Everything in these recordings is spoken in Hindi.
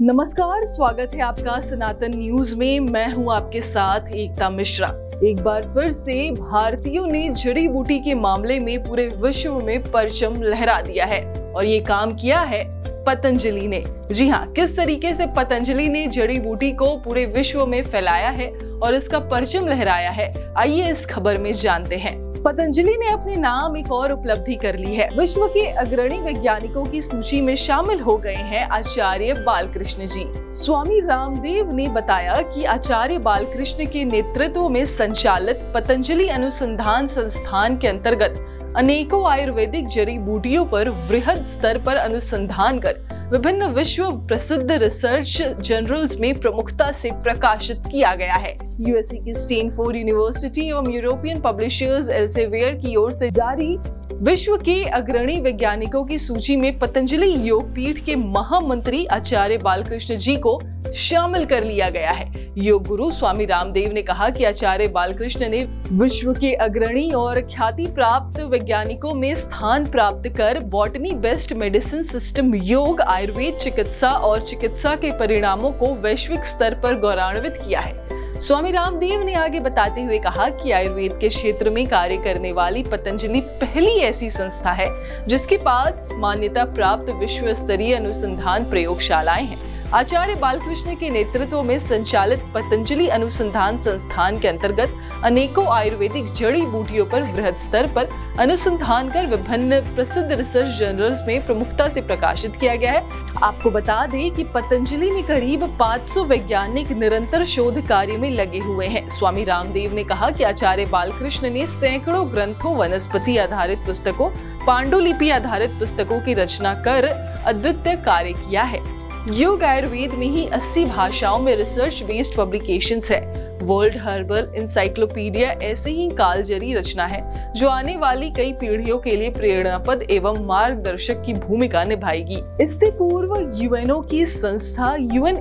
नमस्कार, स्वागत है आपका सनातन न्यूज में। मैं हूं आपके साथ एकता मिश्रा। एक बार फिर से भारतीयों ने जड़ी बूटी के मामले में पूरे विश्व में परचम लहरा दिया है और ये काम किया है पतंजलि ने। जी हाँ, किस तरीके से पतंजलि ने जड़ी बूटी को पूरे विश्व में फैलाया है और इसका परचम लहराया है, आइए इस खबर में जानते हैं। पतंजलि ने अपने नाम एक और उपलब्धि कर ली है। विश्व के अग्रणी वैज्ञानिकों की सूची में शामिल हो गए हैं आचार्य बालकृष्ण जी। स्वामी रामदेव ने बताया कि आचार्य बालकृष्ण के नेतृत्व में संचालित पतंजलि अनुसंधान संस्थान के अंतर्गत अनेकों आयुर्वेदिक जड़ी बूटियों पर वृहद स्तर पर अनुसंधान कर विभिन्न विश्व प्रसिद्ध रिसर्च जर्नल्स में प्रमुखता से प्रकाशित किया गया है। यूएसए की स्टैनफोर्ड यूनिवर्सिटी एवं यूरोपियन पब्लिशर्स एल्सेवियर की ओर से जारी विश्व के अग्रणी वैज्ञानिकों की सूची में पतंजलि योगपीठ के महामंत्री आचार्य बालकृष्ण जी को शामिल कर लिया गया है। योग गुरु स्वामी रामदेव ने कहा कि आचार्य बालकृष्ण ने विश्व के अग्रणी और ख्याति प्राप्त वैज्ञानिकों में स्थान प्राप्त कर बॉटनी बेस्ड मेडिसिन सिस्टम, योग, आयुर्वेद चिकित्सा और चिकित्सा के परिणामों को वैश्विक स्तर पर गौरवान्वित किया है। स्वामी रामदेव ने आगे बताते हुए कहा कि आयुर्वेद के क्षेत्र में कार्य करने वाली पतंजलि पहली ऐसी संस्था है जिसके पास मान्यता प्राप्त विश्व स्तरीय अनुसंधान प्रयोगशालाएं हैं। आचार्य बालकृष्ण के नेतृत्व में संचालित पतंजलि अनुसंधान संस्थान के अंतर्गत अनेकों आयुर्वेदिक जड़ी बूटियों पर वृहद स्तर पर अनुसंधान कर विभिन्न प्रसिद्ध रिसर्च जर्नल्स में प्रमुखता से प्रकाशित किया गया है। आपको बता दें कि पतंजलि में करीब 500 वैज्ञानिक निरंतर शोध कार्य में लगे हुए हैं। स्वामी रामदेव ने कहा कि आचार्य बालकृष्ण ने सैकड़ों ग्रंथों, वनस्पति आधारित पुस्तकों, पांडुलिपि आधारित पुस्तकों की रचना कर अद्वितीय कार्य किया है। योग आयुर्वेद में ही 80 भाषाओं में रिसर्च बेस्ड पब्लिकेशंस है। वर्ल्ड हर्बल इंसाइक्लोपीडिया ऐसे ही कालजयी रचना है जो आने वाली कई पीढ़ियों के लिए प्रेरणापद एवं मार्गदर्शक की भूमिका निभाएगी। इससे पूर्व यूएनओ की संस्था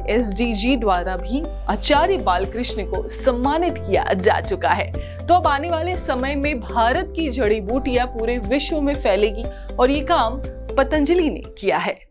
UNSDG द्वारा भी आचार्य बालकृष्ण को सम्मानित किया जा चुका है। तो अब आने वाले समय में भारत की जड़ी बूटियां पूरे विश्व में फैलेगी और ये काम पतंजलि ने किया है।